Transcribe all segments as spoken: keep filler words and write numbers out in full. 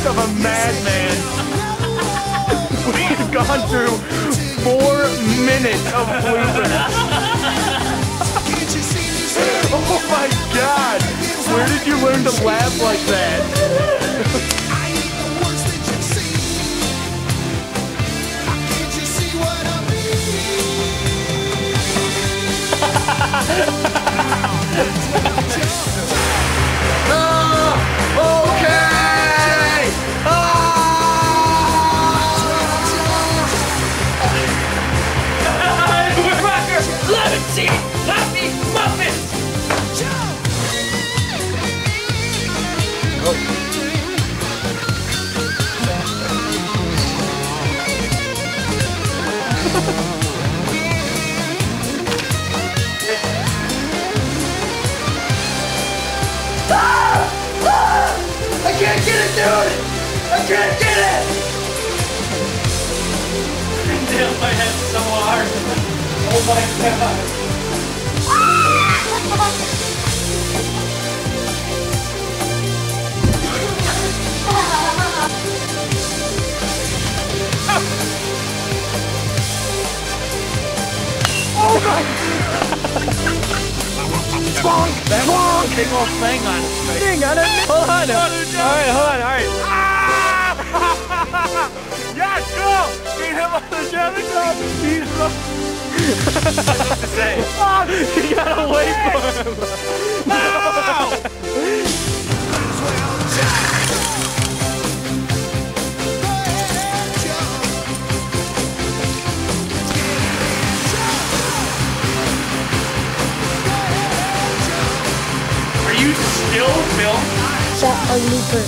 face of a madman. We've gone through four minutes of bloopers. Oh my god! Where did you learn to laugh like that? I can't get it, dude! I can't get it! I nailed my head so hard. Oh my god. Oh god! Bonk! Bonk! Big old thing on his face. Thing on it. Hold on. Alright, hold on, alright. Ah! Yes, go! Beat him on the jelly club! Beat him up! What to say? Oh, you gotta wait for him! No! Are you still filming? That a looper.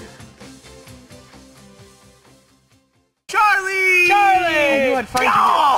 Charlie! Charlie! I knew I'd find you.